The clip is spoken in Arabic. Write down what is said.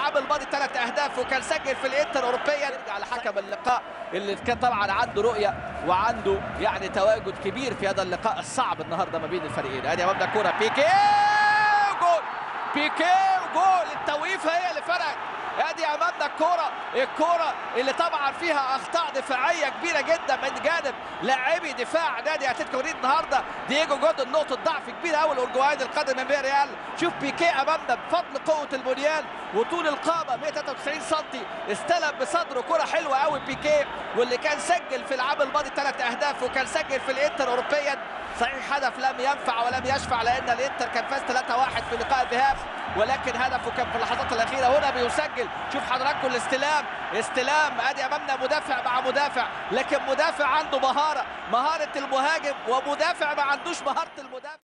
العام الماضي 3 اهداف وكان سجل في الانتر اوروبيا. يرجع لحكم اللقاء اللي كان طبعا عنده رؤيه وعنده يعني تواجد كبير في هذا اللقاء الصعب النهارده ما بين الفريقين. ادي امامنا كوره بيكي جول، بيكي جول، التوقيفه هي اللي فرقت. ادي امامنا الكوره اللي طبعا فيها اخطاء دفاعيه كبيره جدا من جانب لاعبي دفاع نادي اتلتيكو مدريد النهارده. دييجو جودن نقطه ضعف كبيره قوي الاورجواياني القادم من ريال. شوف بيكي امامنا بفضل قوه البنيان وطول القامه 193 سم استلم بصدره كره حلوه قوي بيكي، واللي كان سجل في العام الماضي 3 اهداف وكان سجل في الانتر اوروبيا. صحيح هدف لم ينفع ولم يشفع لان الانتر كان فاز 3-1 في لقاء الذهاب، ولكن هدفه كان في اللحظات الاخيره. هنا بيسجل. شوف حضراتكم استلام ادي امامنا مدافع مع مدافع، لكن مدافع عنده مهاره المهاجم ومدافع ما عندوش مهاره المدافع.